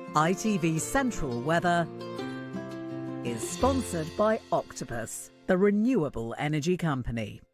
ITV Central Weather is sponsored by Octopus, the renewable energy company.